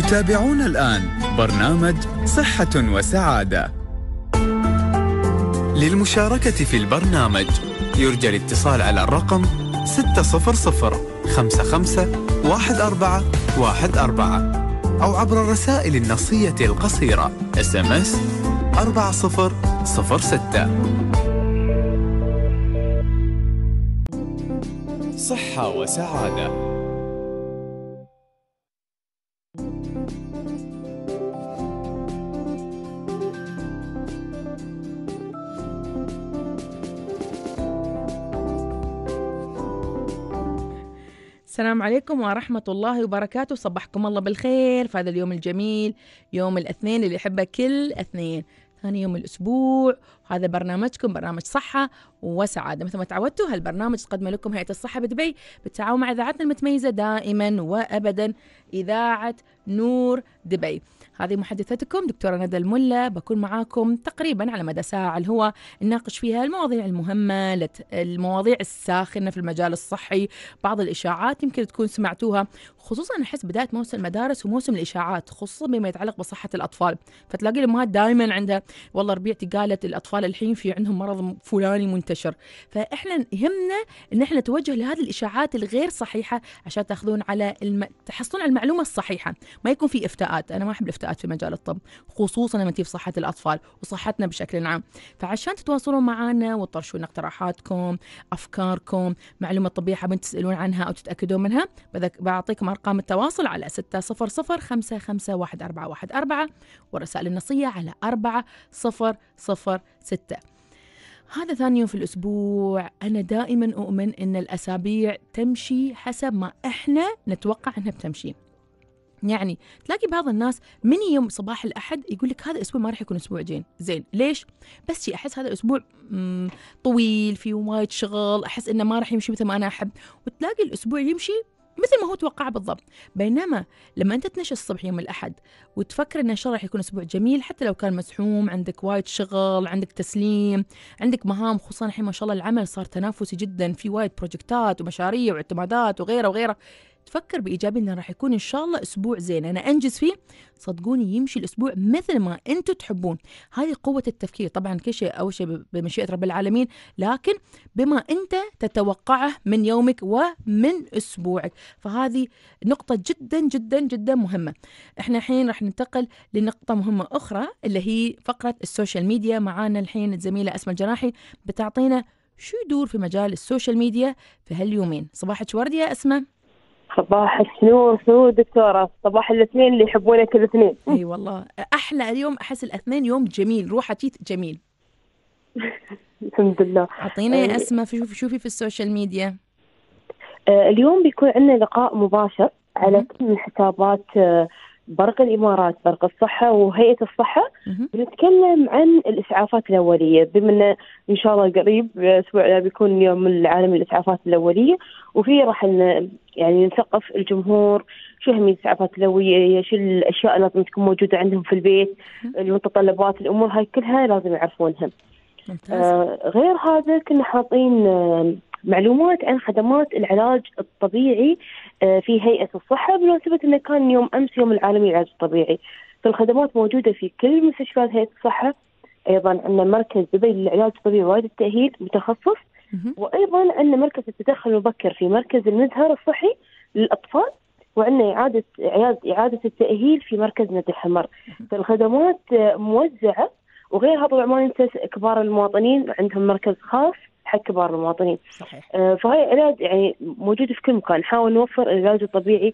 تتابعون الآن برنامج صحة وسعادة. للمشاركة في البرنامج يرجى الاتصال على الرقم 600551414 أو عبر الرسائل النصية القصيرة SMS 4006. صحة وسعادة. السلام عليكم ورحمة الله وبركاته. صبحكم الله بالخير في هذا اليوم الجميل، يوم الاثنين اللي يحبه كل اثنين، ثاني يوم الأسبوع. وهذا برنامجكم، برنامج صحة وسعادة. مثل ما تعودتوا هالبرنامج تقدم لكم هيئة الصحة بدبي بالتعاون مع إذاعتنا المتميزة دائما وأبدا، إذاعة نور دبي. هذه محدثتكم دكتورة ندى الملا، بكون معاكم تقريبا على مدى ساعة اللي هو نناقش فيها المواضيع المهمة، المواضيع الساخنة في المجال الصحي، بعض الإشاعات يمكن تكون سمعتوها، خصوصا أحس بداية موسم المدارس وموسم الإشاعات، خصوصا بما يتعلق بصحة الأطفال. فتلاقي الأمهات دائما عندها والله ربيعتي قالت الأطفال الحين في عندهم مرض فلاني منتشر. فإحنا يهمنا إن إحنا نتوجه لهذه الإشاعات الغير صحيحة عشان تأخذون على تحصلون على المعلومة الصحيحة، ما يكون في إفتاءات. أنا ما أحب الإفتاءات في مجال الطب، خصوصا لما تيجي صحة الأطفال وصحتنا بشكل عام. فعشان تتواصلون معنا وتطرشون اقتراحاتكم، أفكاركم، معلومة طبية حابين تسألون عنها أو تتأكدون منها، بعطيكم أرقام التواصل على 600551414 والرسائل النصية على 4006. هذا ثاني يوم في الأسبوع. أنا دائما أؤمن أن الأسابيع تمشي حسب ما إحنا نتوقع أنها بتمشي. يعني تلاقي بعض الناس من يوم صباح الأحد يقول لك هذا الأسبوع ما راح يكون أسبوع زين. ليش؟ بس شيء أحس هذا الأسبوع طويل، في وايد شغل، أحس إنه ما راح يمشي مثل ما أنا أحب، وتلاقي الأسبوع يمشي مثل ما هو توقع بالضبط. بينما لما أنت تنشى الصبح يوم الأحد وتفكر إن إن شاء الله راح يكون أسبوع جميل، حتى لو كان مزحوم، عندك وايد شغل، عندك تسليم، عندك مهام، خصوصا الحين ما شاء الله العمل صار تنافسي جدا، في وايد بروجكتات ومشاريع واعتمادات وغيره، تفكر بإيجابي إنه راح يكون إن شاء الله أسبوع زين أنا أنجز فيه. صدقوني يمشي الأسبوع مثل ما أنتم تحبون. هذه قوة التفكير. طبعا كل شيء أول شيء بمشيئة رب العالمين، لكن بما أنت تتوقعه من يومك ومن أسبوعك. فهذه نقطة جدا جدا جدا مهمة. إحنا الحين راح ننتقل لنقطة مهمة أخرى اللي هي فقرة السوشيال ميديا. معانا الحين الزميلة أسماء الجراحي بتعطينا شو يدور في مجال السوشيال ميديا في هاليومين. صباحك ورد يا أسماء. صباح النور دكتورة، صباح الاثنين اللي يحبونه كل اثنين. اي والله احلى اليوم، احس الاثنين يوم جميل، روحه تيت جميل. الحمد لله. اعطينا يا اسماء شوفي في السوشيال ميديا. اليوم بيكون عندنا لقاء مباشر على كل من حسابات برق الإمارات، برق الصحة وهيئة الصحة. بنتكلم عن الإسعافات الأولية، بما إن شاء الله قريب الأسبوع بيكون يوم العالمي للإسعافات الأولية، وفيه راح يعني نثقف الجمهور شو أهمية الإسعافات الأولية، شو الأشياء اللي لازم تكون موجودة عندهم في البيت، المتطلبات، الأمور هاي كلها لازم يعرفونها. غير هذا كنا حاطين معلومات عن خدمات العلاج الطبيعي في هيئة الصحة، بمناسبة أنه كان يوم أمس يوم العالمي للعلاج الطبيعي. فالخدمات موجودة في كل مستشفيات هيئة الصحة. أيضا عندنا مركز دبي للعلاج الطبيعي وإعادة التأهيل متخصص، وأيضا عندنا مركز التدخل المبكر في مركز المزهر الصحي للأطفال، وعندنا إعادة التأهيل في مركز ندى الحمر. فالخدمات موزعة. وغير هذا ما ننسى كبار المواطنين عندهم مركز خاص حق كبار المواطنين. صحيح. فهي علاج يعني موجود في كل مكان. نحاول نوفر العلاج الطبيعي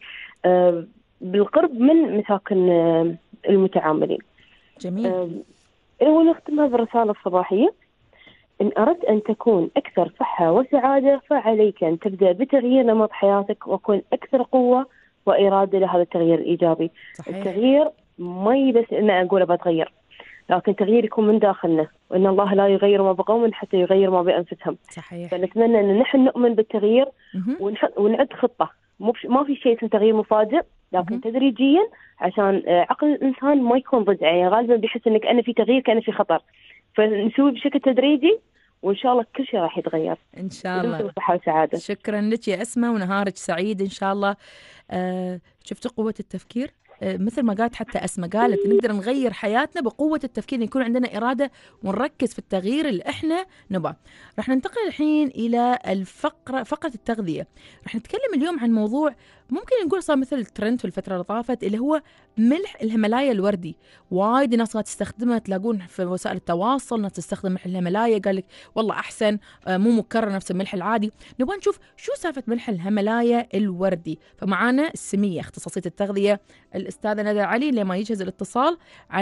بالقرب من مساكن المتعاملين. جميل. ونختمها بالرسالة الصباحية: إن أردت أن تكون أكثر صحة وسعادة فعليك أن تبدأ بتغيير نمط حياتك وكن أكثر قوة وإرادة لهذا التغيير الإيجابي. صحيح. التغيير ما بس إن أقول بتغير، لكن التغيير يكون من داخلنا، وإن الله لا يغير ما بقوم حتى يغير ما بأنفسهم. صحيح. فنتمنى أن نحن نؤمن بالتغيير ونعد خطة. ما في شيء اسمه تغيير مفاجئ، لكن تدريجيا، عشان عقل الإنسان ما يكون ضد. يعني غالبا بيحس إنك أنا في تغيير كأنه في خطر، فنسوي بشكل تدريجي وإن شاء الله كل شيء راح يتغير إن شاء الله. صحة وسعادة. شكرا لك يا أسماء ونهارك سعيد إن شاء الله. شفتوا قوة التفكير؟ مثل ما قالت حتى أسماء، قالت نقدر نغير حياتنا بقوة التفكير، يكون عندنا إرادة ونركز في التغيير اللي إحنا نبغى. راح ننتقل الحين إلى فقرة التغذية. راح نتكلم اليوم عن موضوع ممكن نقول صار مثل الترند في الفترة اللي طافت، اللي هو ملح الهيمالايا الوردي. وايد ناس قاعدة تستخدمه، تلاقون في وسائل التواصل ناس تستخدم ملح الهيمالايا، قال لك والله أحسن، مو مكرر نفس الملح العادي. نبغى نشوف شو سالفة ملح الهيمالايا الوردي. فمعانا السمية اختصاصية التغذية الأستاذة ندى علي لما يجهز الاتصال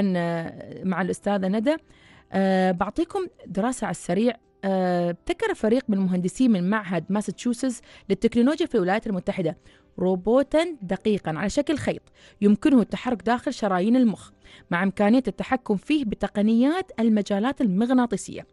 مع الأستاذة ندى. بعطيكم دراسة على السريع. ابتكر فريق من المهندسين من معهد ماساتشوستس للتكنولوجيا في الولايات المتحدة روبوتا دقيقا على شكل خيط يمكنه التحرك داخل شرايين المخ، مع إمكانية التحكم فيه بتقنيات المجالات المغناطيسية.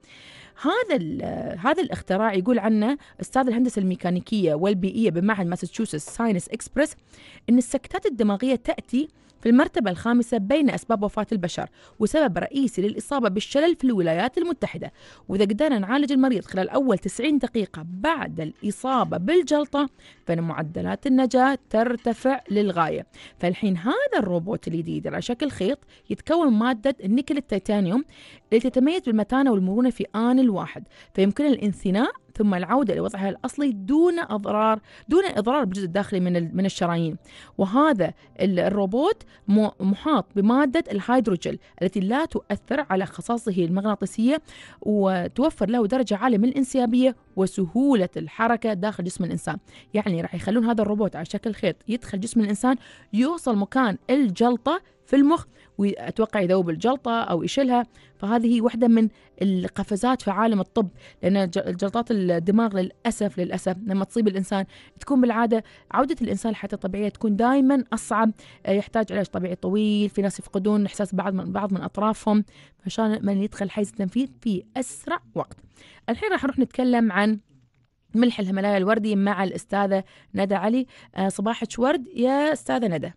هذا الاختراع يقول عنه أستاذ الهندسة الميكانيكية والبيئية بمعهد ماساتشوستس ساينس إكسبرس إن السكتات الدماغية تأتي في المرتبة الخامسة بين أسباب وفاة البشر، وسبب رئيسي للإصابة بالشلل في الولايات المتحدة. وإذا قدرنا نعالج المريض خلال أول 90 دقيقة بعد الإصابة بالجلطة، فإن معدلات النجاة ترتفع للغاية. فالحين هذا الروبوت الجديد على شكل خيط يتكون من مادة النيكل التيتانيوم اللي تتميز بالمتانة والمرونة في آن الواحد، فيمكن الانثناء ثم العودة لوضعها الأصلي دون إضرار بالجزء الداخلي من الشرايين. وهذا الروبوت محاط بمادة الهيدروجل التي لا تؤثر على خصائصه المغناطيسية، وتوفر له درجة عالية من الانسيابية وسهولة الحركة داخل جسم الإنسان. يعني راح يخلون هذا الروبوت على شكل خيط يدخل جسم الإنسان، يوصل مكان الجلطة في المخ، وأتوقع يذوب الجلطة أو يشيلها. فهذه هي واحدة من القفزات في عالم الطب، لأن جلطات الدماغ للأسف لما تصيب الإنسان تكون بالعادة عودة الإنسان لحياته الطبيعية تكون دائما أصعب، يحتاج علاج طبيعي طويل، في ناس يفقدون إحساس بعض من أطرافهم، فعشان من يدخل حيز التنفيذ في أسرع وقت. الحين راح نروح نتكلم عن ملح الهيمالايا الوردي مع الأستاذة ندى علي. صباحك ورد يا أستاذة ندى.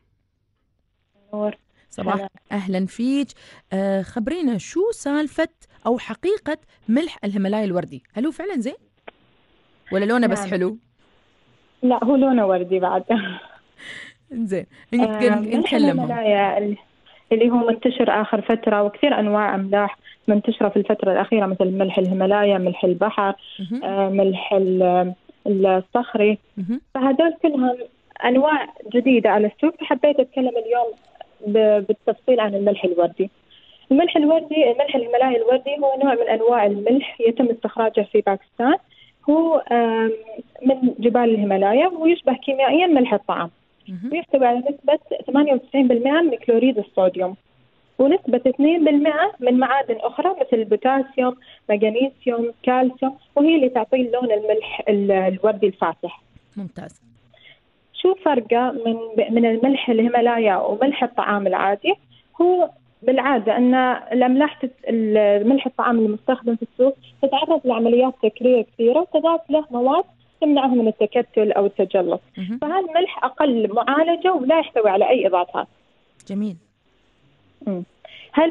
صباح، أهلا فيك. خبرينا شو سالفة أو حقيقة ملح الهيمالايا الوردي؟ هل هو فعلا زين ولا لونه بس حلو؟ لا، هو لونه وردي بعد. زين، ملح الهيمالايا اللي هو منتشر آخر فترة، وكثير أنواع أملاح منتشرة في الفترة الأخيرة مثل ملح الهيمالايا، ملح البحر، ملح الصخري. فهذول كلهم أنواع جديدة على السوق. فحبيت أتكلم اليوم بالتفصيل عن الملح الوردي. الملح الهيمالايا الوردي هو نوع من أنواع الملح يتم استخراجه في باكستان. هو من جبال الهيمالايا، ويشبه كيميائيا ملح الطعام، ويحتوي على نسبة 98% من كلوريد الصوديوم، ونسبة 2% من معادن أخرى مثل البوتاسيوم، مغنيسيوم، كالسيوم، وهي اللي تعطي اللون الملح الوردي الفاتح. ممتاز. شو فرقه من الملح الهيمالايا وملح الطعام العادي؟ هو بالعادة أن ملح الطعام المستخدم في السوق تتعرض لعمليات تكرير كثيرة، وتضاف له مواد تمنعه من التكتل أو التجلط. فهذا الملح أقل معالجة ولا يحتوي على أي إضافات. جميل. هل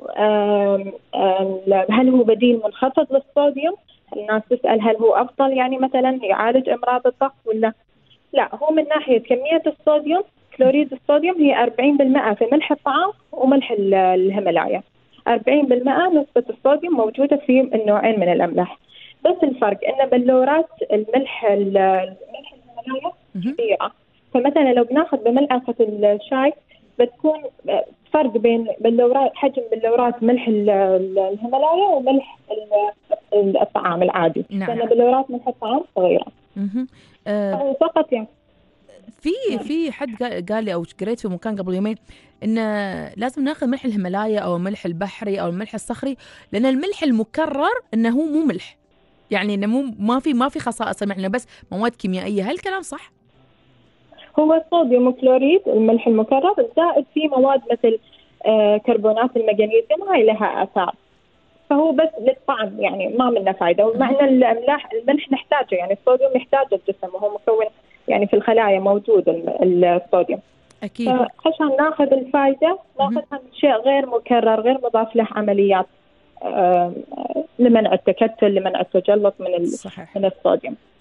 هو بديل منخفض للصوديوم؟ الناس تسأل هل هو أفضل يعني مثلا يعالج أمراض الضغط ولا لا. هو من ناحية كمية الصوديوم، كلوريد الصوديوم هي 40% في ملح الطعام وملح الهيمالايا. 40% نسبة الصوديوم موجودة في النوعين من الأملاح، بس الفرق إن بلورات الملح الهيمالايا كبيرة. فمثلا لو بناخذ بملعقة الشاي بتكون فرق بين حجم بلورات ملح الهيمالايا وملح الطعام العادي. نعم. لأن بلورات ملح الطعام صغيرة. فقط يعني في حد قال لي او قريت في مكان قبل يومين ان لازم ناخذ ملح الهيمالايا او الملح البحري او الملح الصخري، لان الملح المكرر انه مو ملح، يعني انه ما في خصائص الملح، بس مواد كيميائيه. هل الكلام صح؟ هو صوديوم وكلوريد الملح المكرر، زائد فيه مواد مثل كربونات المغنيسيوم، هاي لها آثار. فهو بس للطعم يعني ما منه فايدة. ومع أن الملح نحتاجه، يعني الصوديوم يحتاجه الجسم، وهو مكون يعني في الخلايا موجود الصوديوم. أكيد. عشان ناخذ الفائدة ناخذها من شيء غير مكرر، غير مضاف له عمليات لمنع التكتل، لمنع التجلط من الصوديوم.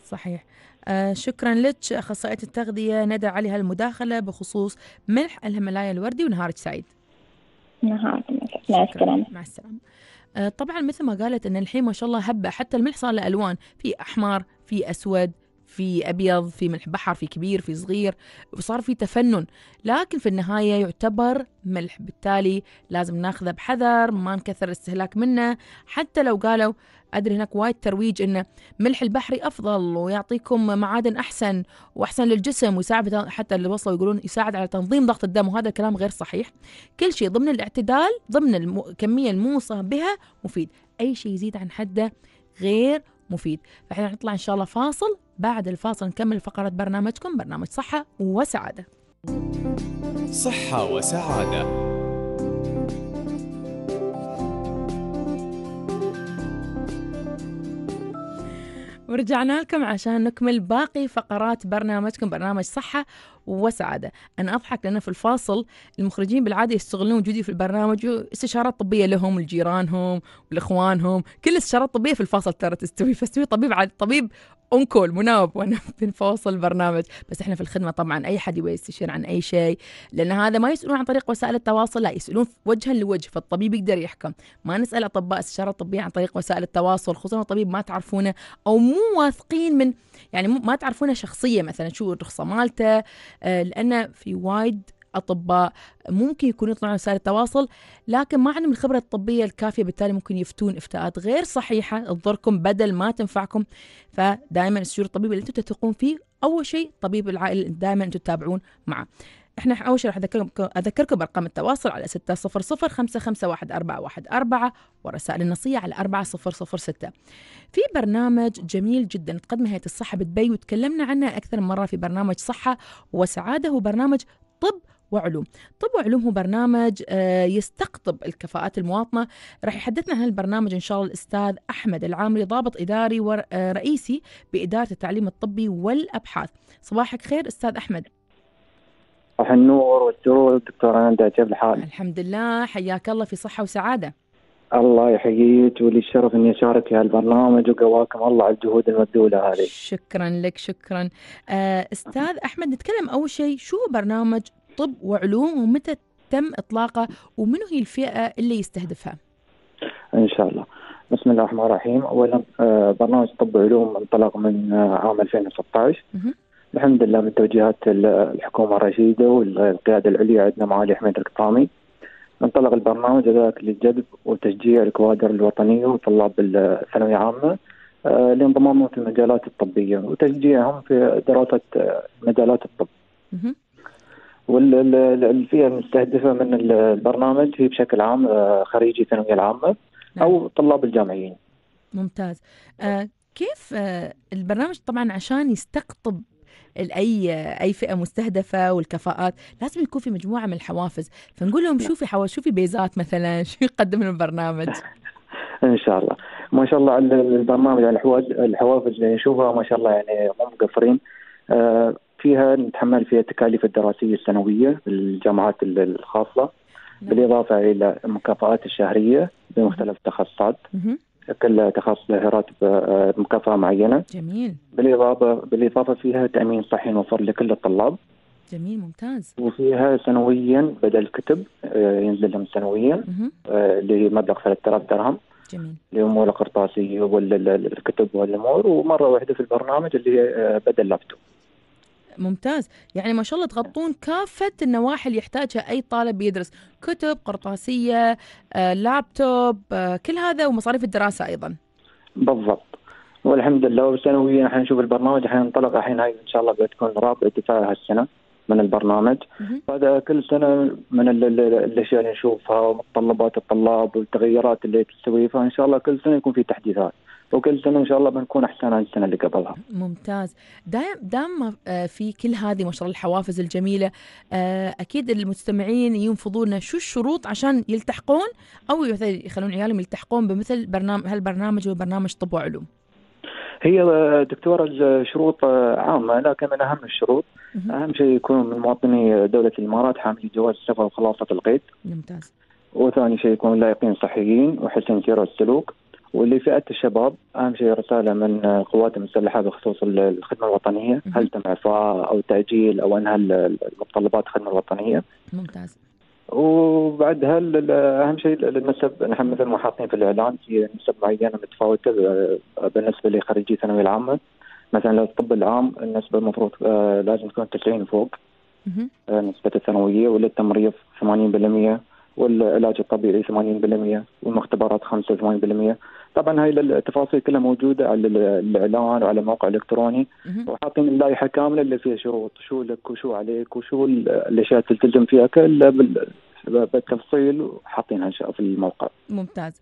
صحيح. شكرا لك أخصائية التغذية ندى علي هالمداخلة بخصوص ملح الهيمالايا الوردي، ونهارك سعيد. نهارك مع السلامة. مع السلامة. طبعا مثل ما قالت أن الحين ما شاء الله هبة، حتى الملح صار له ألوان، في أحمر، في أسود، في أبيض، في ملح بحر، في كبير، في صغير، وصار في تفنن، لكن في النهاية يعتبر ملح، بالتالي لازم ناخذه بحذر، ما نكثر استهلاك منه. حتى لو قالوا، أدري هناك وايد ترويج إنه ملح البحري أفضل ويعطيكم معادن أحسن وأحسن للجسم ويساعد، حتى اللي وصلوا يقولون يساعد على تنظيم ضغط الدم، وهذا الكلام غير صحيح. كل شيء ضمن الاعتدال، ضمن الكمية الموصى بها مفيد، أي شيء يزيد عن حده غير مفيد. فإحنا نطلع إن شاء الله فاصل، بعد الفاصل نكمل فقرة برنامجكم، برنامج صحة وسعادة. صحة وسعادة. ورجعنا لكم عشان نكمل باقي فقرات برنامجكم، برنامج صحة وسعادة. أنا أضحك لأن في الفاصل المخرجين بالعادة يستغلون وجودي في البرنامج واستشارات طبية لهم ولجيرانهم ولإخوانهم، كل الاستشارات الطبية في الفاصل ترى تستوي، فاستوي طبيب أونكول مناوب وأنا بنفاصل البرنامج. بس إحنا في الخدمة طبعا، أي حد يبغى يستشير عن أي شيء، لأن هذا ما يسألون عن طريق وسائل التواصل، لا يسألون وجها لوجه، فالطبيب يقدر يحكم. ما نسأل أطباء استشارات طبية عن طريق وسائل التواصل، خصوصا الطبيب ما تعرفونه أو مو واثقين من، يعني ما تعرفونه شخصية مثلا شو الرخصة مالته، لأن في وايد أطباء ممكن يكونوا يطلعون وسائل التواصل لكن ما عندهم الخبرة الطبية الكافية، بالتالي ممكن يفتون إفتاءات غير صحيحة تضركم بدل ما تنفعكم. فدائما استشيروا الطبيب اللي أنتم تثقون فيه، أول شيء طبيب العائلة دائما أنتم تتابعون معه. احنا أول شيء راح أذكركم بأرقام التواصل على 600-551-414 ورسائل النصية على 4006. في برنامج جميل جدا تقدمه هيئة الصحة بدبي وتكلمنا عنه أكثر من مرة في برنامج صحة وسعادة، هو برنامج طب وعلوم. طب وعلوم هو برنامج يستقطب الكفاءات المواطنة. راح يحدثنا عن البرنامج إن شاء الله الأستاذ أحمد العامري، ضابط إداري ورئيسي بإدارة التعليم الطبي والأبحاث. صباحك خير أستاذ أحمد. صباح النور والسرور دكتورة ندى، كيف الحال؟ الحمد لله، حياك الله في صحة وسعادة. الله يحييك، ولي الشرف اني اشارك في هالبرنامج وقواكم الله على الجهود المبذولة هذه. شكرا لك، شكرا. استاذ احمد، نتكلم اول شيء شو برنامج طب وعلوم ومتى تم اطلاقه ومنو هي الفئة اللي يستهدفها؟ ان شاء الله. بسم الله الرحمن الرحيم. اولا برنامج طب وعلوم انطلق من عام 2016. الحمد لله من توجيهات الحكومة الرشيدة والقيادة العليا، عندنا معالي حميد القطامي، انطلق البرنامج ذاك للجذب وتشجيع الكوادر الوطنية وطلاب الثانوية عامة لانضمامهم في المجالات الطبية وتشجيعهم في دراسة مجالات الطب. والفئة المستهدفة من البرنامج هي بشكل عام خريجي الثانوية العامة أو طلاب الجامعيين. ممتاز. كيف البرنامج طبعا عشان يستقطب أي فئة مستهدفة والكفاءات لازم يكون في مجموعة من الحوافز، فنقول لهم شو في بيزات مثلا، شو يقدم لهم البرنامج؟ إن شاء الله. ما شاء الله البرنامج على الحوافز اللي نشوفها ما شاء الله يعني مو مقصرين. فيها نتحمل فيها التكاليف الدراسية السنوية في الجامعات الخاصة، بالإضافة إلى المكافآت الشهرية بمختلف التخصصات. كل تخصص له راتب مكافأة معينة. جميل. بالإضافة فيها تأمين صحي موفر لكل الطلاب. جميل، ممتاز. وفيها سنويا بدل كتب ينزل لهم سنويا اللي هي مبلغ 3000 درهم. جميل. للأمور القرطاسية والكتب والأمور، ومرة واحدة في البرنامج اللي هي بدل لابتوب. ممتاز، يعني ما شاء الله تغطون كافة النواحي اللي يحتاجها أي طالب يدرس، كتب، قرطاسية، لابتوب، كل هذا ومصاريف الدراسة أيضا. بالضبط. والحمد لله. وسنويا احنا نشوف البرنامج حينطلق الحين، هاي إن شاء الله بتكون رابع دفاع هالسنة من البرنامج. هذا كل سنة من الأشياء اللي نشوفها ومتطلبات الطلاب والتغيرات اللي تسوي، فإن شاء الله كل سنة يكون في تحديثات، وكل سنة إن شاء الله بنكون أحسن عن السنة اللي قبلها. ممتاز. دام في كل هذه ما شاء الله الحوافز الجميلة، أكيد المستمعين ينفضون شو الشروط عشان يلتحقون أو يخلون عيالهم يلتحقون بمثل هالبرنامج وبرنامج طب وعلوم؟ هي دكتورة الشروط عامة، لكن من أهم الشروط أهم شيء يكون من مواطني دولة الإمارات حاملي جواز السفر وخلاصة القيد. ممتاز. وثاني شيء يكون لايقين صحيين وحسن سير السلوك، واللي فئة الشباب أهم شيء رسالة من القوات المسلحة بخصوص الخدمة الوطنية، هل تم إعفاء أو تأجيل أو أنهى المتطلبات الخدمة الوطنية. ممتاز. وبعدها أهم شيء النسب، نحن مثل ما حاطين في الإعلان في نسب معينة متفاوتة بالنسبة لخريجي الثانوية العامة. مثلا لو الطب العام النسبة المفروض لازم تكون 90 وفوق نسبة الثانوية، وللتمريض 80%، والعلاج الطبيعي 80%، والمختبرات 85%. طبعا هاي التفاصيل كلها موجودة على الإعلان وعلى موقع إلكتروني، وحاطين اللائحة كاملة اللي فيها شروط، شو لك وشو عليك وشو الأشياء تلتزم فيها كلها بالتفصيل، وحاطينها في الموقع. ممتاز.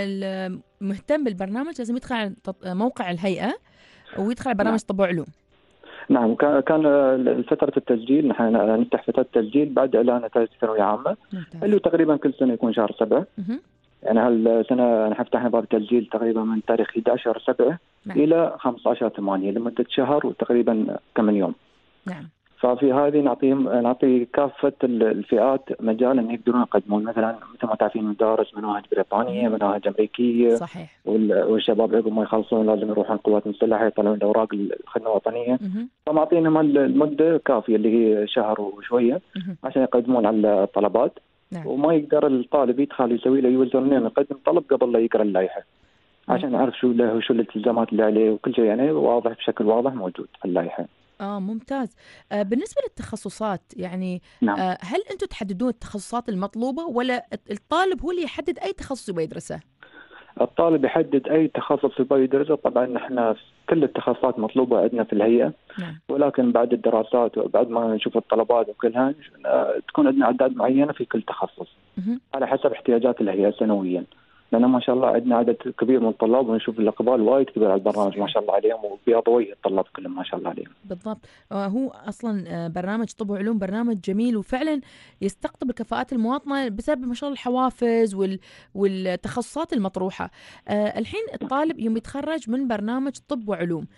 فالمهتم بالبرنامج لازم يدخل على موقع الهيئة ويدخل على برنامج طب وعلوم. نعم، كان فترة التسجيل، نحن نفتح فترة التسجيل بعد إعلان نتائج الثانوية العامة اللي تقريبا كل سنة يكون شهر 7. يعني هالسنة نحن فتحنا باب التسجيل تقريبا من تاريخ 11/7 إلى 15/8 لمدة شهر وتقريبا كم يوم. نعم. ففي هذه نعطي كافة الفئات مجال أن يقدرون يقدمون، مثلا مثل ما تعرفين مدارس مناهج بريطانية، مناهج أمريكية. صحيح. والشباب عقب ما يخلصون لازم يروحون القوات المسلحة يطلعون أوراق الخدمة الوطنية. فمعطينهم المدة كافية اللي هي شهر وشوية عشان يقدمون على الطلبات. نعم. وما يقدر الطالب يدخل يسوي له يوزرنين يقدم طلب قبل لا يقرأ اللائحة عشان يعرف شو له وشو الالتزامات اللي عليه، وكل شيء يعني واضح بشكل واضح موجود في اللائحة. ممتاز. بالنسبة للتخصصات يعني نعم. هل أنتم تحددون التخصصات المطلوبة ولا الطالب هو اللي يحدد أي تخصص يبغى يدرسه؟ الطالب يحدد أي تخصص يبغى يدرسه. طبعا نحن كل التخصصات مطلوبة عندنا في الهيئة. نعم. ولكن بعد الدراسات وبعد ما نشوف الطلبات وكلها تكون عندنا أعداد معينة في كل تخصص على حسب احتياجات الهيئة سنويا، لأن ما شاء الله عندنا عدد كبير من الطلاب ونشوف الإقبال وايد كبير على البرنامج ما شاء الله عليهم، وبياض وجه الطلاب كلهم ما شاء الله عليهم. بالضبط. هو أصلا برنامج طب وعلوم برنامج جميل وفعلا يستقطب الكفاءات المواطنة بسبب ما شاء الله الحوافز والتخصصات المطروحة. الحين الطالب يوم يتخرج من برنامج طب وعلوم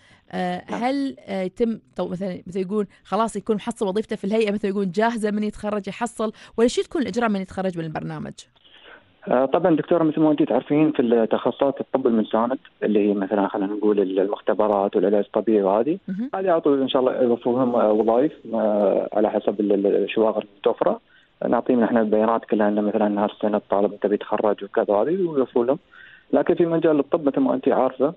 هل يتم مثلا يقول خلاص يكون محصل وظيفته في الهيئة، مثلا يقول جاهزة من يتخرج يحصل، ولا شو تكون الإجراء من يتخرج من البرنامج؟ طبعا دكتورة مثل ما انتم تعرفين في التخصصات الطب المساند اللي هي مثلا خلينا نقول المختبرات والعلاج الطبيعي وهذه يعطوا ان شاء الله يوفرهم وظائف على حسب الشواغر المتوفرة. نعطيهم احنا البيانات كلها ان مثلا هالسنة الطالب انت بيتخرج وكذا هذه ويوفروا لهم. لكن في مجال الطب مثل ما انت عارفة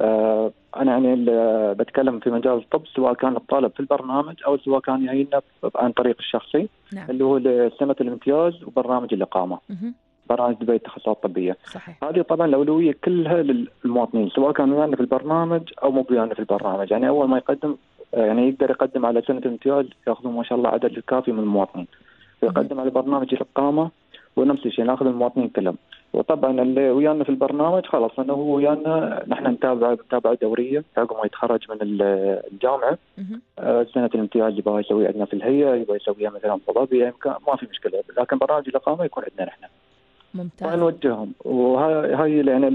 انا يعني بتكلم في مجال الطب سواء كان الطالب في البرنامج او سواء كان يعيننا عن طريق الشخصي. نعم. اللي هو سنة الامتياز وبرنامج الإقامة. برامج دبي التخصصات الطبية. صحيح. هذه طبعا الأولوية كلها للمواطنين سواء كانوا ويانا في البرنامج أو مو ويانا في البرنامج. يعني أول ما يقدم يعني يقدر يقدم على سنة الامتياز يأخذون ما شاء الله عدد الكافي من المواطنين، ويقدم على برنامج الإقامة ونفس الشيء ناخذ المواطنين كلهم. وطبعا اللي ويانا في البرنامج خلاص انه هو ويانا نحن نتابع دوريه عقب ما يتخرج من الجامعه. سنه الامتياز يبغى يسوي عندنا في الهيئه، يبغى يسويها مثلا في ضبي ما في مشكله، لكن برنامج الاقامه يكون عندنا نحن. ممتاز. ونوجههم. وهاي يعني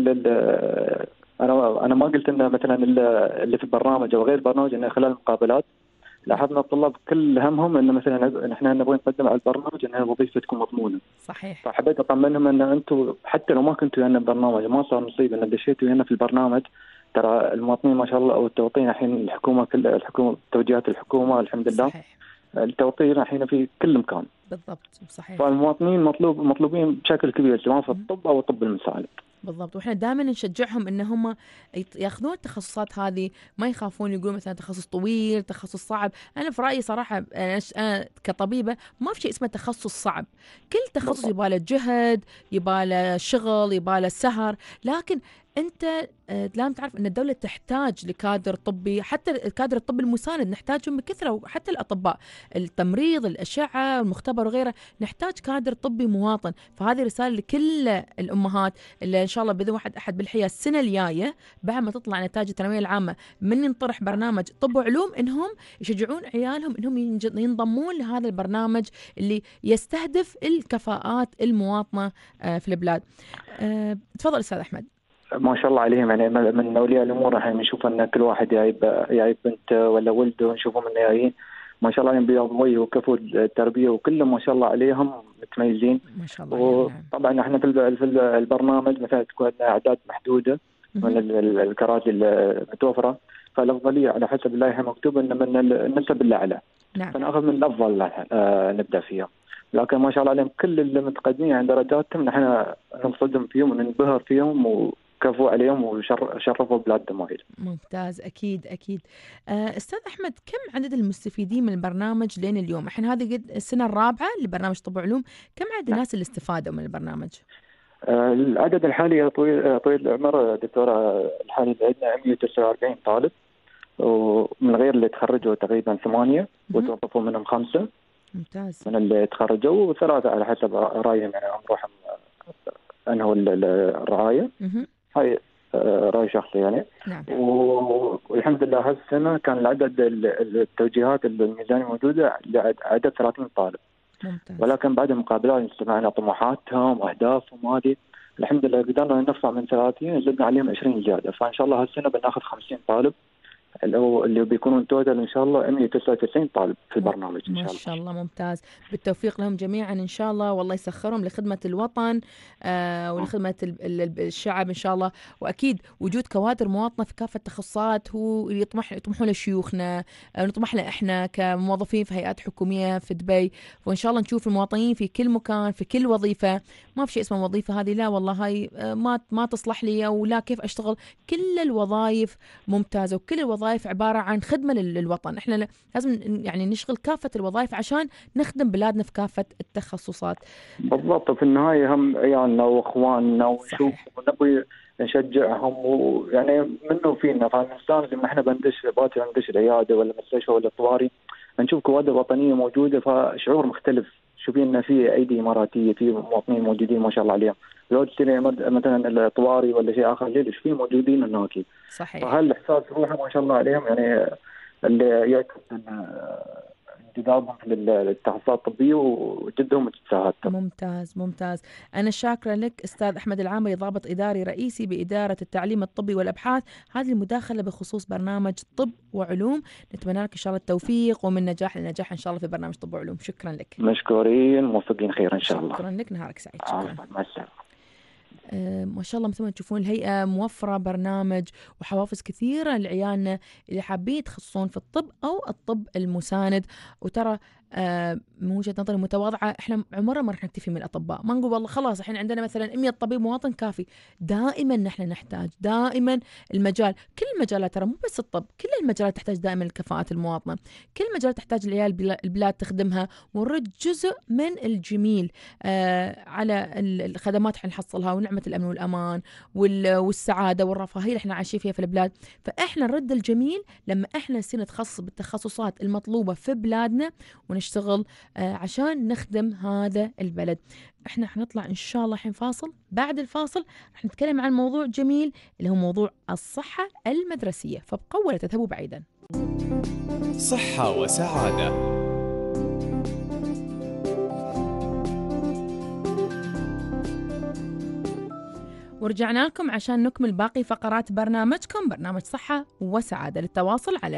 انا ما قلت انه مثلا اللي في البرنامج او غير البرنامج انه خلال المقابلات لاحظنا الطلاب كل همهم انه مثلا نحن نبغى نقدم على البرنامج ان الوظيفه تكون مضمونه. صحيح. فحبيت اطمنهم ان انتم حتى لو ما كنتوا ويانا بالبرنامج ما صار نصيب ان دشيتوا ويانا في البرنامج، ترى المواطنين ما شاء الله او التوطين الحين الحكومه توجيهات الحكومه الحمد لله. صحيح. التوطين الحين في كل مكان. بالضبط. صحيح. فالمواطنين مطلوبين بشكل كبير سواء في الطب او الطب المساعد. بالضبط. واحنا دائما نشجعهم ان هم ياخذون التخصصات هذه، ما يخافون يقولون مثلا تخصص طويل تخصص صعب. انا في رايي صراحه انا كطبيبه ما في شيء اسمه تخصص صعب، كل تخصص يبغى له جهد، يبغى له شغل، يبغى له سهر، لكن انت لازم تعرف ان الدوله تحتاج لكادر طبي، حتى الكادر الطبي المساند نحتاجهم بكثره، وحتى الاطباء التمريض الاشعه المختبر وغيره نحتاج كادر طبي مواطن. فهذه رساله لكل الامهات اللي ان شاء الله باذن واحد احد بالحياه السنه الجايه بعد ما تطلع نتائج الثانويه العامه من ينطرح برنامج طب وعلوم انهم يشجعون عيالهم انهم ينضمون لهذا البرنامج اللي يستهدف الكفاءات المواطنه في البلاد. تفضل استاذ احمد. ما شاء الله عليهم، يعني من اولياء الامور الحين نشوف ان كل واحد جايب بنت ولا ولده ونشوفهم انه جايين ما شاء الله عليهم بياض وجه وكفو التربيه وكلهم ما شاء الله عليهم متميزين ما شاء الله عليهم. وطبعا احنا في البرنامج مثلا تكون اعداد محدوده من الكراسي المتوفره، فالافضليه على حسب اللائحه مكتوب ان من النسب الاعلى. نعم. فناخذ من الافضل نبدا فيها، لكن ما شاء الله عليهم كل المتقدمين عند درجاتهم نحن ننصدم فيهم وننبهر فيهم وكفو عليهم وشرفوا بلادهم وايد. ممتاز، اكيد اكيد. استاذ احمد، كم عدد المستفيدين من البرنامج لين اليوم؟ احنا هذه السنه الرابعه لبرنامج طب وعلوم، كم عدد الناس اللي استفادوا من البرنامج؟ العدد الحالي طويل العمر دكتوره، الحالي عندنا 149 طالب، ومن غير اللي تخرجوا تقريبا 8 وتوظفوا منهم 5. ممتاز. من اللي تخرجوا و3 على حسب رايهم، يعني عمرهم انهوا الرعايه. هاي راي شخصي يعني. نعم. والحمد لله هالسنه كان العدد التوجيهات الميزانيه موجوده عدد 30 طالب. ممتاز. ولكن بعد المقابلات استمعنا طموحاتهم واهدافهم هذه، الحمد لله قدرنا نرفع من 30 زدنا عليهم 20 زياده، فان شاء الله هالسنه بناخذ 50 طالب اللي بيكونون توتال ان شاء الله 199 طالب في البرنامج ان شاء الله. ما شاء الله. ممتاز، بالتوفيق لهم جميعا ان شاء الله، والله يسخرهم لخدمه الوطن ولخدمه الشعب ان شاء الله. واكيد وجود كوادر مواطنه في كافه التخصصات هو اللي يطمحون لشيوخنا، نطمح له احنا كموظفين في هيئات حكوميه في دبي، وان شاء الله نشوف المواطنين في كل مكان في كل وظيفه. ما في شيء اسمه وظيفه هذه لا والله هاي ما تصلح لي ولا كيف اشتغل، كل الوظائف ممتازه وكل الوظائف عبارة عن خدمة للوطن. احنا لازم يعني نشغل كافة الوظائف عشان نخدم بلادنا في كافة التخصصات. بالضبط، في النهاية هم عيالنا واخواننا ونشوف ونبي نشجعهم، ويعني منه فينا فالإنسان لما احنا بندش العيادة ولا مستشفى ولا طوارئ نشوف كوادر وطنية موجودة، فشعور مختلف. شوفين ان في ايدي اماراتيه، في مواطنين موجودين ما شاء الله عليهم. لو تشتري مثلا الطوارئ ولا شيء اخر ليش في موجودين هناك. صحيح. فهالاحساس روحه ما شاء الله عليهم، يعني اللي يعكس انجذابهم للتخصصات الطبيه وجدهم وتساهلتهم. ممتاز ممتاز. انا شاكره لك استاذ احمد العامري، ضابط اداري رئيسي باداره التعليم الطبي والابحاث، هذه المداخله بخصوص برنامج طب وعلوم. نتمنى لك ان شاء الله التوفيق ومن نجاح لنجاح ان شاء الله في برنامج طب وعلوم. شكرا لك. مشكورين، موفقين خير ان شاء الله. شكرا لك، نهارك سعيد. شكرا. مع السلامه. ما شاء الله مثل ما تشوفون الهيئة موفرة برنامج وحوافز كثيرة لعيالنا اللي حابين يتخصصون في الطب أو الطب المساند. وترى من وجهة نظري متواضعة، احنا عمرنا ما راح نكتفي من الأطباء، ما نقول والله خلاص الحين عندنا مثلا 100 طبيب مواطن كافي. دائما نحن نحتاج، دائما المجال، كل المجالات ترى مو بس الطب، كل المجالات تحتاج دائما الكفاءات المواطنة، كل المجالات تحتاج العيال البلاد تخدمها، ونرد جزء من الجميل على الخدمات احنا نحصلها ونعمة الأمن والأمان والسعادة والرفاهية اللي احنا عايشين فيها في البلاد. فاحنا نرد الجميل لما احنا نصير نتخصص بالتخصصات المطلوبة في بلادنا ونشتغل عشان نخدم هذا البلد. احنا حنطلع ان شاء الله حين فاصل، بعد الفاصل رح نتكلم عن موضوع جميل اللي هو موضوع الصحة المدرسية، فابقوا ولا تذهبوا بعيدا. صحة وسعادة. ورجعنا لكم عشان نكمل باقي فقرات برنامجكم، برنامج صحة وسعادة. للتواصل على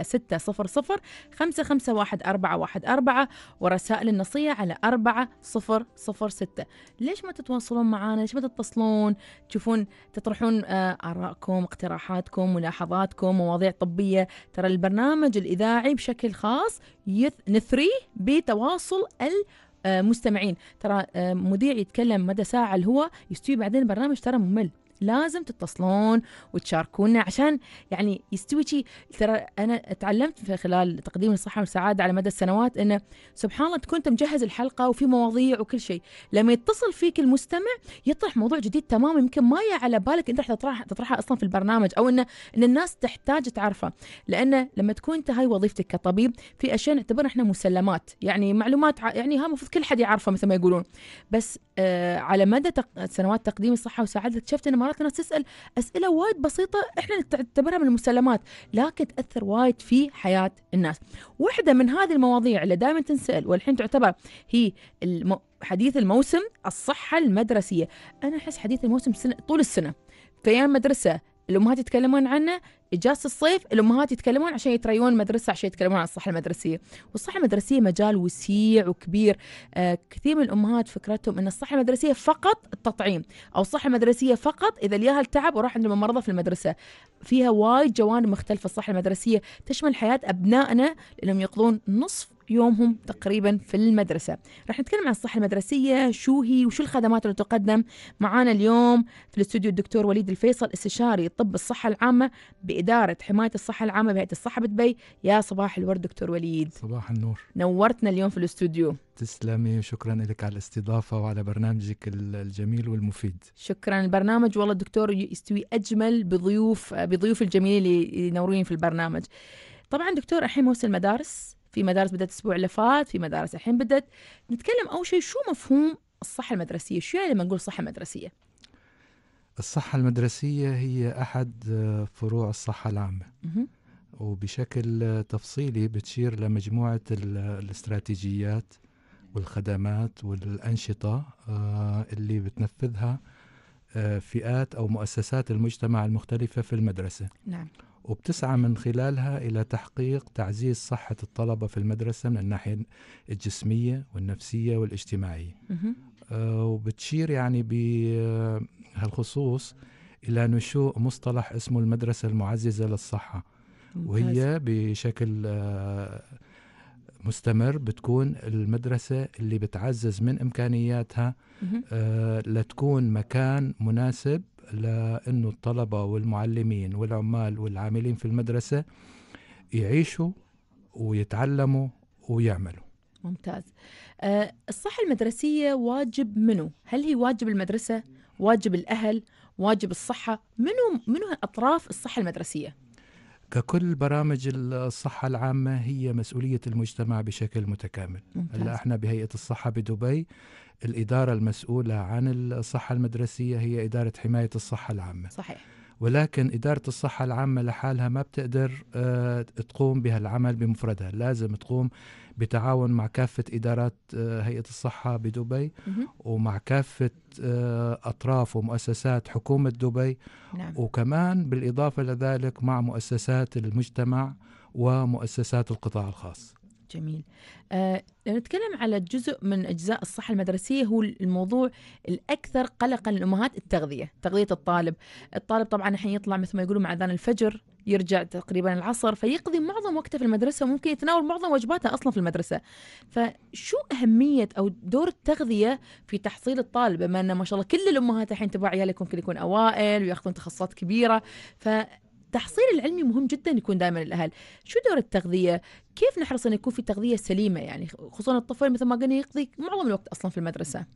600-551-414 ورسائل النصية على 4006. ليش ما تتواصلون معنا؟ ليش ما تتصلون تشوفون تطرحون آرائكم، اقتراحاتكم، ملاحظاتكم، مواضيع طبية؟ ترى البرنامج الإذاعي بشكل خاص نثريه بتواصل مستمعين. ترى مذيع يتكلم مدى ساعة الهواء يستوي بعدين البرنامج ترى ممل. لازم تتصلون وتشاركونا عشان يعني يستوي شيء. ترى أنا تعلمت في خلال تقديم الصحة والسعادة على مدى السنوات إنه سبحان الله تكون أنت مجهز الحلقة وفي مواضيع وكل شيء، لما يتصل فيك المستمع يطرح موضوع جديد تماما يمكن ما على بالك أنت رح تطرحها أصلا في البرنامج، أو إن الناس تحتاج تعرفها. لأن لما تكون أنت هاي وظيفتك كطبيب، في أشياء نعتبرها إحنا مسلمات، يعني معلومات يعني ها المفروض كل حد يعرفها مثل ما يقولون. بس على مدى سنوات تقديم الصحة والسعادة اكتشفت إن مرات الناس تسأل أسئلة وايد بسيطة إحنا نعتبرها من المسلمات، لكن تأثر وايد في حياة الناس. واحدة من هذه المواضيع اللي دائما تنسأل والحين تعتبر هي حديث الموسم، الصحة المدرسية. أنا أحس حديث الموسم طول السنة في أيام مدرسة الأمهات يتكلمون عنه، إجازة الصيف الأمهات يتكلمون عشان يتريون المدرسة، عشان يتكلمون عن الصحة المدرسية. والصحة المدرسية مجال وسيع وكبير. كثير من الأمهات فكرتهم أن الصحة المدرسية فقط التطعيم، أو الصحة المدرسية فقط إذا الياهل تعب وراح عند الممرضة في المدرسة. فيها وايد جوانب مختلفة. الصحة المدرسية تشمل حياة أبنائنا لأنهم يقضون نصف يومهم تقريبا في المدرسة. رح نتكلم عن الصحة المدرسية، شو هي وشو الخدمات اللي تقدم. معانا اليوم في الاستوديو الدكتور وليد الفيصل، استشاري طب الصحة العامة بإدارة حماية الصحة العامة بهيئة الصحة بدبي. يا صباح الورد دكتور وليد. صباح النور. نورتنا اليوم في الاستوديو. تسلمي، شكرا لك على الاستضافة وعلى برنامجك الجميل والمفيد. شكرا. البرنامج والله الدكتور يستوي أجمل بضيوف الجميل اللي ينورين في البرنامج. طبعا دكتور الحين موسم المدارس، في مدارس بدأت الأسبوع اللي فات، في مدارس الحين بدأت. نتكلم أول شيء شو مفهوم الصحة المدرسية؟ شو يعني لما نقول صحة مدرسية؟ الصحة المدرسية هي أحد فروع الصحة العامة، وبشكل تفصيلي بتشير لمجموعة الاستراتيجيات والخدمات والأنشطة اللي بتنفذها فئات أو مؤسسات المجتمع المختلفة في المدرسة. نعم. وبتسعى من خلالها إلى تحقيق تعزيز صحة الطلبة في المدرسة من الناحية الجسمية والنفسية والاجتماعية. وبتشير يعني بهالخصوص إلى نشوء مصطلح اسمه المدرسة المعززة للصحة. وهي بشكل مستمر بتكون المدرسة اللي بتعزز من إمكانياتها لتكون مكان مناسب لأنه الطلبة والمعلمين والعمال والعاملين في المدرسة يعيشوا ويتعلموا ويعملوا. ممتاز. الصحة المدرسية واجب منو؟ هل هي واجب المدرسة، واجب الأهل، واجب الصحة؟ منو أطراف الصحة المدرسية؟ ككل برامج الصحة العامة هي مسؤولية المجتمع بشكل متكامل. هلا احنا بهيئة الصحة بدبي الإدارة المسؤولة عن الصحة المدرسية هي إدارة حماية الصحة العامة. صحيح. ولكن إدارة الصحة العامة لحالها ما بتقدر تقوم بها العمل بمفردها، لازم تقوم بتعاون مع كافة إدارات هيئة الصحة بدبي ومع كافة أطراف ومؤسسات حكومة دبي. نعم. وكمان بالإضافة لذلك مع مؤسسات المجتمع ومؤسسات القطاع الخاص. جميل. نتكلم على جزء من أجزاء الصحة المدرسية، هو الموضوع الأكثر قلقا للأمهات، التغذية الطالب طبعا الحين يطلع مثل ما يقولوا مع أذان الفجر، يرجع تقريبا العصر، فيقضي معظم وقته في المدرسة، وممكن يتناول معظم وجباته أصلا في المدرسة. فشو أهمية أو دور التغذية في تحصيل الطالب؟ بما أن ما شاء الله كل الأمهات الحين تبع عيالكم ممكن يكون أوائل ويأخذون تخصصات كبيرة، تحصيل العلمي مهم جدا يكون دائما الأهل. شو دور التغذية؟ كيف نحرص أن يكون في تغذية سليمة، يعني خصوصا الطفل مثل ما قلنا يقضي معظم الوقت أصلا في المدرسة؟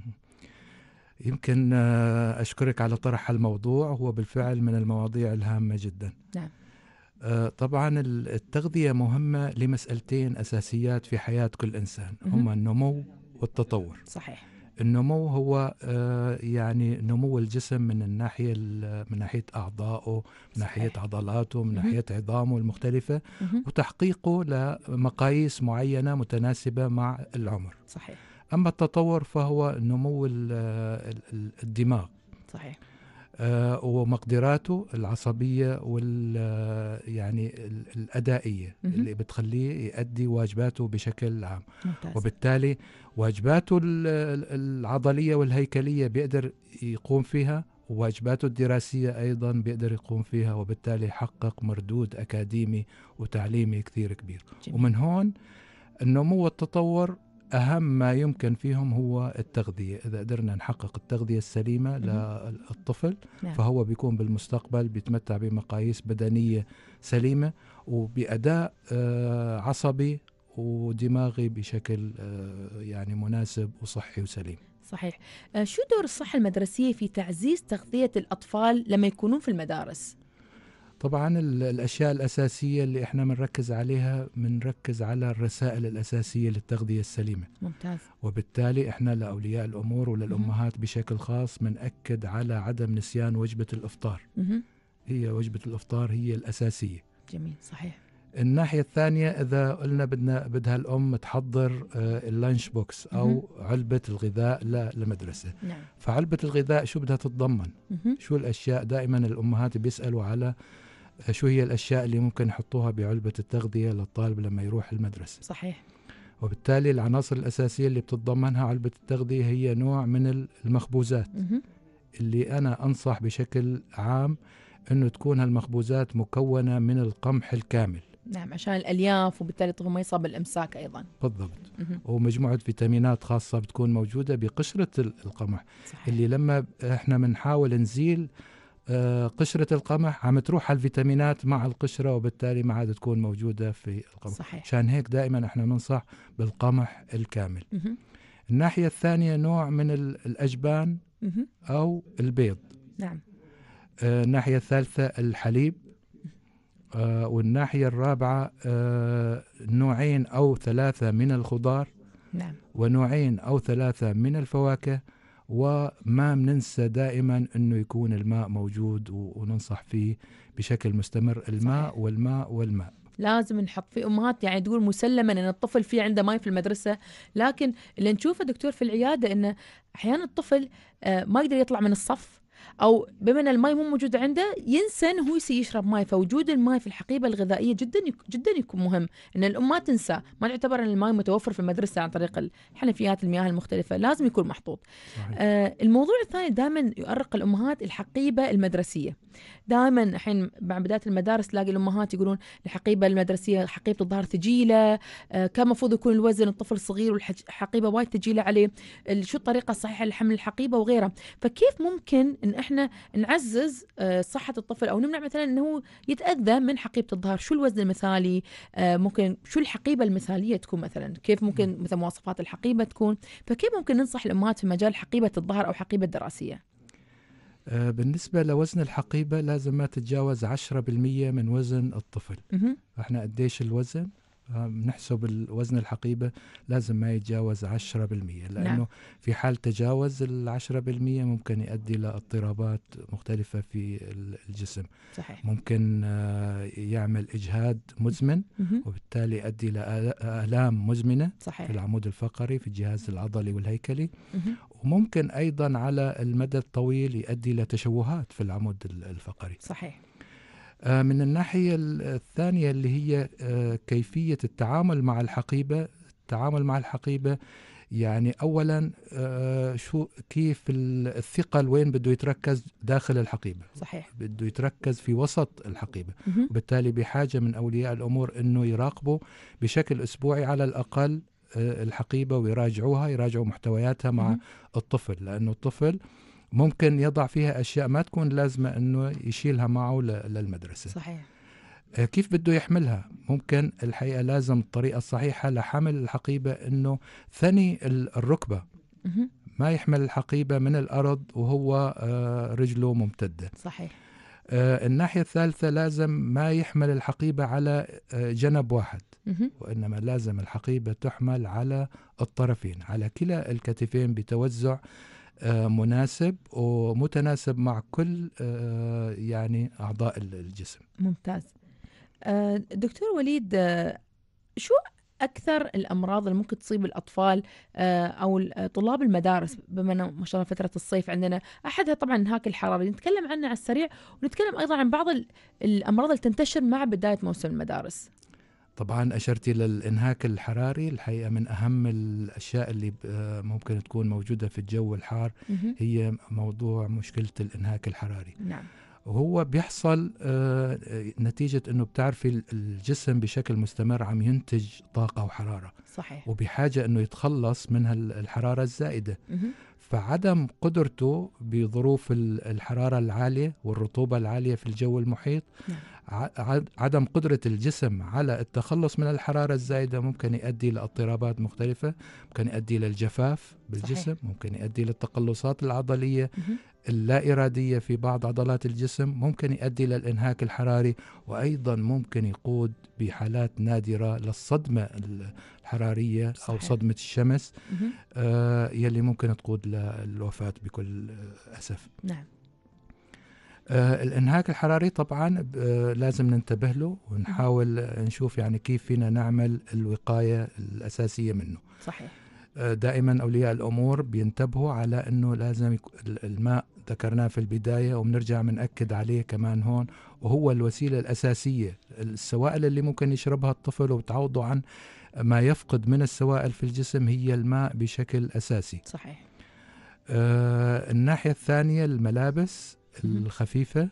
يمكن أشكرك على طرح الموضوع، هو بالفعل من المواضيع الهامة جدا. نعم. طبعا التغذية مهمة لمسألتين أساسيات في حياة كل إنسان، هما النمو والتطور. صحيح. النمو هو يعني نمو الجسم من ناحية أعضائه، من ناحية عضلاته، من ناحية عظامه المختلفة، وتحقيقه لمقاييس معينة متناسبة مع العمر. صحيح. أما التطور فهو نمو الدماغ. صحيح. ومقدراته العصبية يعني الأدائية اللي بتخليه يؤدي واجباته بشكل عام. ممتاز. وبالتالي واجباته العضلية والهيكلية بيقدر يقوم فيها، وواجباته الدراسية أيضا بيقدر يقوم فيها، وبالتالي يحقق مردود أكاديمي وتعليمي كثير كبير. جميل. ومن هون النمو والتطور أهم ما يمكن فيهم هو التغذية. إذا قدرنا نحقق التغذية السليمة للطفل فهو بيكون بالمستقبل بيتمتع بمقاييس بدنية سليمة وبأداء عصبي ودماغي بشكل يعني مناسب وصحي وسليم. صحيح. شو دور الصحة المدرسية في تعزيز تغذية الأطفال لما يكونون في المدارس؟ طبعا الأشياء الأساسية اللي احنا بنركز على الرسائل الأساسية للتغذية السليمة. ممتاز. وبالتالي احنا لأولياء الأمور وللأمهات بشكل خاص بنأكد على عدم نسيان وجبة الإفطار. هي وجبة الإفطار هي الأساسية. جميل. صحيح. الناحية الثانية إذا قلنا بدها الأم تحضر اللانش بوكس أو علبة الغذاء للمدرسة. نعم. فعلبة الغذاء شو بدها تتضمن؟ شو الأشياء؟ دائما الأمهات بيسألوا على شو هي الأشياء اللي ممكن يحطوها بعلبة التغذية للطالب لما يروح المدرسة. صحيح. وبالتالي العناصر الأساسية اللي بتتضمنها علبة التغذية هي نوع من المخبوزات اللي أنا أنصح بشكل عام أنه تكون هالمخبوزات مكونة من القمح الكامل. نعم، عشان الألياف، وبالتالي الطفل ما يصاب بالإمساك أيضا. بالضبط. ومجموعة فيتامينات خاصة بتكون موجودة بقشرة القمح. صحيح. اللي لما احنا بنحاول نزيل قشرة القمح عم تروح الفيتامينات مع القشرة، وبالتالي ما عاد تكون موجودة في القمح. صحيح. عشان هيك دائما احنا ننصح بالقمح الكامل. الناحية الثانية نوع من الأجبان أو البيض. نعم. الناحية الثالثة الحليب. والناحية الرابعة نوعين أو 3 من الخضار. نعم. ونوعين أو 3 من الفواكه. وما بننسى دائما أنه يكون الماء موجود وننصح فيه بشكل مستمر. الماء. صحيح. والماء والماء لازم نحط في أمهات يعني تقول مسلما أن الطفل فيه عنده ماء في المدرسة، لكن اللي نشوفه دكتور في العيادة أنه أحيانا الطفل ما يقدر يطلع من الصف، أو بما أن الماء مو موجود عنده ينسى أنه هو يشرب ماء. فوجود الماء في الحقيبة الغذائية جدا يكون مهم، أن الأم ما تنسى، ما تعتبر أن الماء متوفر في المدرسة عن طريق حنفيات المياه المختلفة، لازم يكون محطوط. الموضوع الثاني دائما يؤرق الأمهات الحقيبة المدرسية. دائما الحين مع بداية المدارس تلاقي الأمهات يقولون الحقيبة المدرسية حقيبة الظهر ثقيلة، كان مفروض يكون الوزن الطفل صغير والحقيبة وايد ثقيلة عليه، شو الطريقة الصحيحة لحمل الحقيبة وغيرها. فكيف ممكن إن إحنا نعزز صحة الطفل أو نمنع مثلا أنه يتأذى من حقيبة الظهر؟ شو الوزن المثالي؟ ممكن شو الحقيبة المثالية تكون مثلا؟ كيف ممكن مثلا مواصفات الحقيبة تكون؟ فكيف ممكن ننصح الأمهات في مجال حقيبة الظهر أو حقيبة دراسية؟ بالنسبة لوزن الحقيبة لازم ما تتجاوز 10% من وزن الطفل. احنا قديش الوزن؟ بنحسب الوزن الحقيبة لازم ما يتجاوز 10%، لأنه نعم. في حال تجاوز 10% ممكن يؤدي لاضطرابات مختلفة في الجسم. صحيح. ممكن يعمل إجهاد مزمن، وبالتالي يؤدي لآلام مزمنة. صحيح. في العمود الفقري، في الجهاز العضلي والهيكلي. وممكن أيضا على المدى الطويل يؤدي لتشوهات في العمود الفقري. صحيح. من الناحية الثانية اللي هي كيفية التعامل مع الحقيبة. التعامل مع الحقيبة يعني أولا كيف الثقل وين بده يتركز داخل الحقيبة. صحيح. بده يتركز في وسط الحقيبة. وبالتالي بحاجة من أولياء الأمور أنه يراقبوا بشكل أسبوعي على الأقل الحقيبة ويراجعوا محتوياتها مع الطفل، لأنه الطفل ممكن يضع فيها أشياء ما تكون لازمة أنه يشيلها معه للمدرسة. صحيح. كيف بده يحملها؟ ممكن الحقيقة لازم الطريقة الصحيحة لحمل الحقيبة أنه ثني الركبة، ما يحمل الحقيبة من الأرض وهو رجله ممتدة. صحيح. الناحية الثالثة لازم ما يحمل الحقيبة على جنب واحد، وإنما لازم الحقيبة تحمل على الطرفين، على كلا الكتفين بتوزع مناسب ومتناسب مع كل يعني أعضاء الجسم. ممتاز. دكتور وليد، شو أكثر الأمراض اللي ممكن تصيب الأطفال أو طلاب المدارس، بما أنه ما شاء الله فترة الصيف عندنا؟ أحدها طبعا الانهاك الحراري، نتكلم عنه على السريع، ونتكلم أيضا عن بعض الأمراض اللي تنتشر مع بداية موسم المدارس. طبعا أشرتي للإنهاك الحراري، الحقيقة من أهم الأشياء اللي ممكن تكون موجودة في الجو الحار هي موضوع مشكلة الإنهاك الحراري. نعم. وهو بيحصل نتيجة أنه بتعرفي الجسم بشكل مستمر عم ينتج طاقة وحرارة. صحيح. وبحاجة أنه يتخلص من الحرارة الزائدة. فعدم قدرته بظروف الحرارة العالية والرطوبة العالية في الجو المحيط، عدم قدرة الجسم على التخلص من الحرارة الزائدة ممكن يؤدي لاضطرابات مختلفة، ممكن يؤدي للجفاف بالجسم. صحيح. ممكن يؤدي للتقلصات العضلية اللا إرادية في بعض عضلات الجسم، ممكن يؤدي للإنهاك الحراري، وأيضا ممكن يقود بحالات نادرة للصدمة الحرارية. صحيح. أو صدمة الشمس يلي ممكن تقود للوفاة بكل أسف. نعم. الإنهاك الحراري طبعا لازم ننتبه له ونحاول نشوف يعني كيف فينا نعمل الوقاية الأساسية منه. صحيح. دائما أولياء الأمور بينتبهوا على أنه لازم الماء ذكرناه في البداية وبنرجع بنأكد عليه كمان هون، وهو الوسيلة الأساسية. السوائل اللي ممكن يشربها الطفل وبتعوضه عن ما يفقد من السوائل في الجسم هي الماء بشكل أساسي. صحيح. الناحية الثانية الملابس الخفيفة،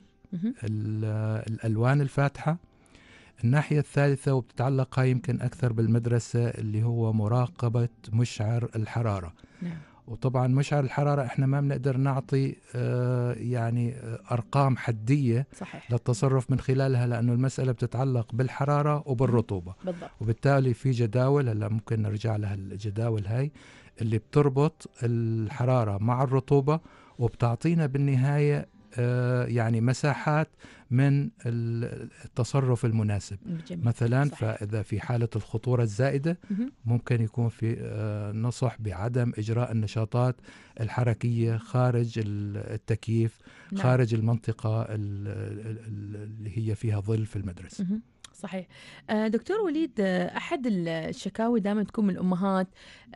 الألوان الفاتحة. الناحية الثالثة وبتتعلق هاي يمكن أكثر بالمدرسة اللي هو مراقبة مشعر الحرارة. نعم. وطبعا مشعر الحرارة احنا ما بنقدر نعطي يعني أرقام حدية صحيح. للتصرف من خلالها، لأنه المسألة بتتعلق بالحرارة وبالرطوبة. بالضبط. وبالتالي في جداول هلا ممكن نرجع لها، الجداول هاي اللي بتربط الحرارة مع الرطوبة وبتعطينا بالنهاية يعني مساحات من التصرف المناسب. جميل. مثلا صحيح. فإذا في حالة الخطورة الزائدة ممكن يكون في نصح بعدم إجراء النشاطات الحركية خارج التكييف. نعم. خارج المنطقة اللي هي فيها ظل في المدرسة. صحيح. دكتور وليد، أحد الشكاوي دائما تكون من الأمهات،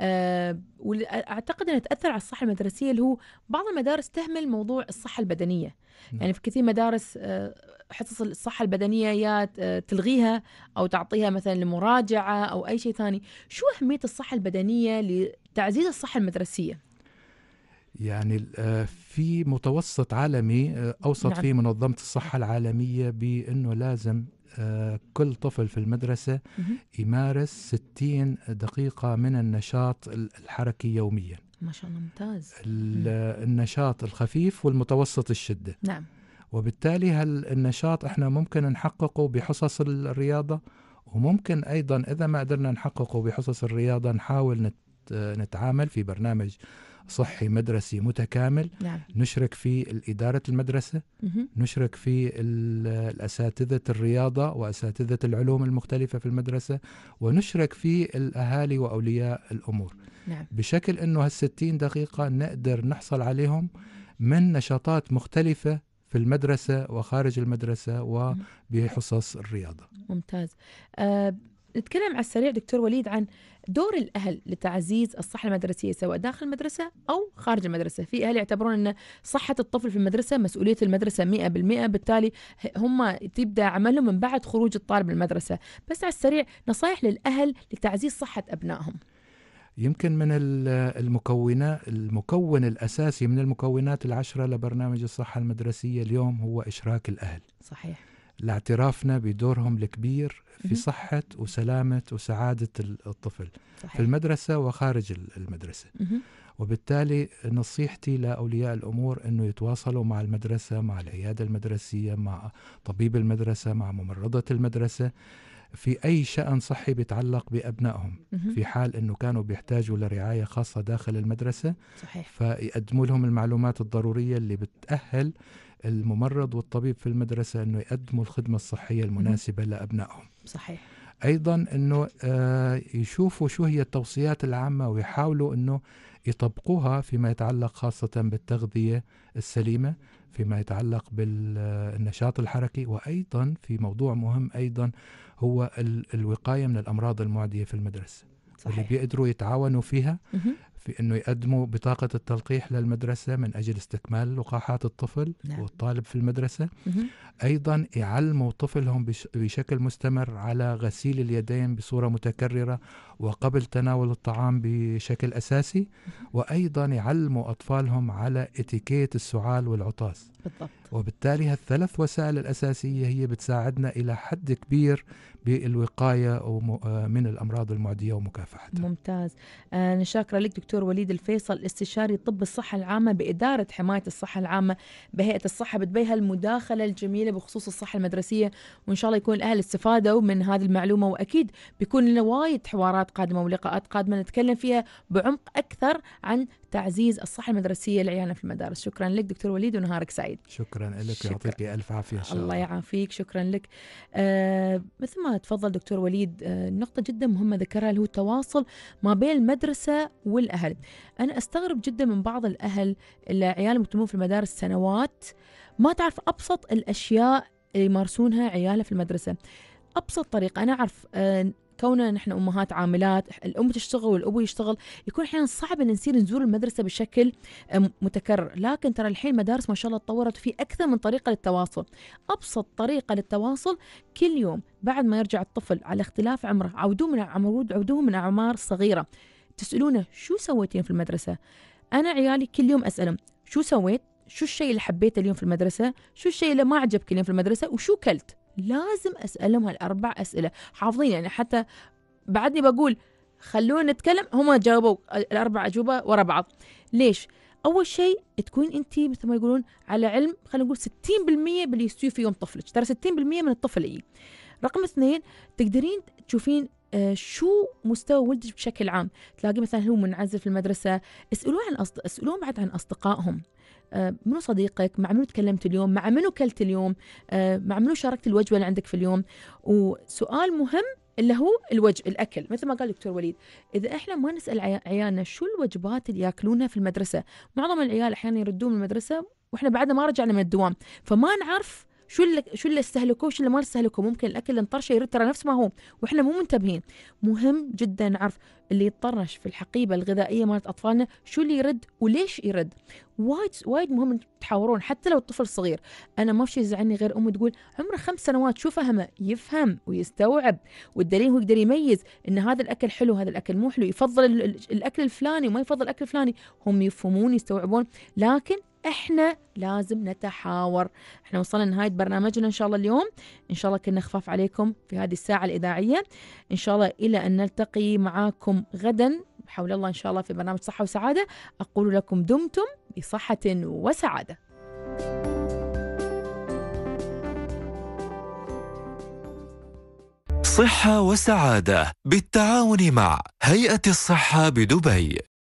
وأعتقد أنها تأثر على الصحة المدرسية، اللي هو بعض المدارس تهمل موضوع الصحة البدنية. يعني في كثير مدارس حصص الصحة البدنية يا تلغيها أو تعطيها مثلا لمراجعة أو أي شيء ثاني. شو أهمية الصحة البدنية لتعزيز الصحة المدرسية؟ يعني في متوسط عالمي أوصت نعم. فيه منظمة الصحة العالمية بأنه لازم كل طفل في المدرسة يمارس 60 دقيقة من النشاط الحركي يوميا. ما شاء الله، ممتاز. النشاط الخفيف والمتوسط الشدة. نعم. وبالتالي النشاط احنا ممكن نحققه بحصص الرياضة، وممكن أيضا إذا ما قدرنا نحققه بحصص الرياضة نحاول نتعامل في برنامج صحي مدرسي متكامل. نعم. نشرك في إدارة المدرسة، نشرك في الأساتذة الرياضة وأساتذة العلوم المختلفة في المدرسة، ونشرك في الأهالي وأولياء الأمور. نعم. بشكل أنه 60 دقيقة نقدر نحصل عليهم من نشاطات مختلفة في المدرسة وخارج المدرسة وبحصص الرياضة. ممتاز. نتكلم على السريع دكتور وليد عن دور الأهل لتعزيز الصحة المدرسية سواء داخل المدرسة أو خارج المدرسة. في أهل يعتبرون أن صحة الطفل في المدرسة مسؤولية المدرسة 100%، بالتالي هم تبدأ عملهم من بعد خروج الطالب من المدرسة. بس على السريع نصائح للأهل لتعزيز صحة أبنائهم. يمكن من المكون الأساسي من المكونات 10 لبرنامج الصحة المدرسية اليوم هو إشراك الأهل. صحيح. لاعترافنا بدورهم الكبير في صحة وسلامة وسعادة الطفل. صحيح. في المدرسة وخارج المدرسة. وبالتالي نصيحتي لأولياء الأمور أنه يتواصلوا مع المدرسة، مع العيادة المدرسية، مع طبيب المدرسة، مع ممرضة المدرسة في أي شأن صحي بيتعلق بأبنائهم. في حال أنه كانوا بيحتاجوا لرعاية خاصة داخل المدرسة. صحيح. فيقدموا لهم المعلومات الضرورية اللي بتأهل الممرض والطبيب في المدرسة أنه يقدموا الخدمة الصحية المناسبة لأبنائهم. صحيح. أيضا أنه يشوفوا شو هي التوصيات العامة ويحاولوا أنه يطبقوها فيما يتعلق خاصة بالتغذية السليمة، فيما يتعلق بالنشاط الحركي، وأيضا في موضوع مهم أيضا هو الوقاية من الأمراض المعدية في المدرسة. صحيح. واللي بيقدروا يتعاونوا فيها في أنه يقدموا بطاقة التلقيح للمدرسة من أجل استكمال لقاحات الطفل. نعم. والطالب في المدرسة. أيضا يعلموا طفلهم بشكل مستمر على غسيل اليدين بصورة متكررة وقبل تناول الطعام بشكل أساسي. وأيضا يعلموا أطفالهم على اتيكيت السعال والعطاس. بالضبط. وبالتالي هالثلاث وسائل الأساسية هي بتساعدنا إلى حد كبير بالوقاية من الأمراض المعدية ومكافحتها. ممتاز. أنا شاكرة لك دكتور وليد الفيصل، استشاري طب الصحة العامة بإدارة حماية الصحة العامة بهيئة الصحة بتبيها المداخلة الجميلة بخصوص الصحة المدرسية، وإن شاء الله يكون الأهل استفادوا من هذه المعلومة، وأكيد بيكون لنا وايد حوارات قادمة ولقاءات قادمة نتكلم فيها بعمق أكثر عن تعزيز الصحة المدرسية لعيالنا في المدارس. شكرا لك دكتور وليد ونهارك سعيد. شكرا لك، يعطيك ألف عافية. الله يعافيك. شكرا لك. مثل ما تفضل دكتور وليد، نقطة جدا مهمة ذكرها اللي هو التواصل ما بين المدرسة والأهل. أنا أستغرب جدا من بعض الأهل اللي عيالهم يتمون في المدارس سنوات ما تعرف أبسط الأشياء اللي يمارسونها عيالها في المدرسة. أبسط طريقة أنا أعرف كوننا نحن أمهات عاملات، الأم تشتغل والأبو يشتغل، يكون أحيانا صعب أن نصير نزور المدرسة بشكل متكرر. لكن ترى الحين المدارس ما شاء الله تطورت في أكثر من طريقة للتواصل. أبسط طريقة للتواصل كل يوم بعد ما يرجع الطفل على اختلاف عمره، عودوه من أعمار صغيرة، تسألونه شو سويتين في المدرسة. أنا عيالي كل يوم أسألهم شو سويت، شو الشيء اللي حبيته اليوم في المدرسة، شو الشيء اللي ما عجبك اليوم في المدرسة، وشو كلت. لازم أسألهم هالأربع أسئلة حافظين، يعني حتى بعدني بقول خلونا نتكلم، هم جاوبوا الأربع أجوبة ورا بعض. ليش؟ أول شيء تكون أنت مثل ما يقولون على علم، خلينا نقول 60% باللي يستوي في يوم طفلك، ترى 60% من الطفل يجي. رقم 2، تقدرين تشوفين شو مستوى ولدك بشكل عام. تلاقي مثلا هو منعزل في المدرسة، اسألوه بعد عن أصدقائهم. منو صديقك، مع منو تكلمت اليوم، مع منو كلت اليوم، مع منو شاركت الوجبة اللي عندك في اليوم. وسؤال مهم اللي هو الأكل، مثل ما قال دكتور وليد، إذا إحنا ما نسأل عيالنا شو الوجبات اللي يأكلونها في المدرسة، معظم العيال أحيانا يردون من المدرسة وإحنا بعدنا ما رجعنا من الدوام، فما نعرف شو اللي استهلكوه، شو اللي ما استهلكوه. ممكن الأكل اللي انطرشه يرد ترى نفس ما هو وإحنا مو منتبهين. مهم جدا نعرف اللي يطرش في الحقيبة الغذائية مالت أطفالنا شو اللي يرد وليش يرد. وايد مهم تحاورون حتى لو الطفل صغير. أنا ما في شيء يزعلني غير أم تقول عمره 5 سنوات شو فهمه، يفهم ويستوعب، والدليل هو يقدر يميز إن هذا الأكل حلو هذا الأكل مو حلو، يفضل الأكل الفلاني وما يفضل الأكل الفلاني. هم يفهمون يستوعبون، لكن احنا لازم نتحاور. احنا وصلنا لنهاية برنامجنا ان شاء الله اليوم. ان شاء الله كنا خفاف عليكم في هذه الساعة الإذاعية. ان شاء الله إلى أن نلتقي معاكم غدا بحول الله ان شاء الله في برنامج صحة وسعادة. أقول لكم دمتم بصحة وسعادة. صحة وسعادة بالتعاون مع هيئة الصحة بدبي.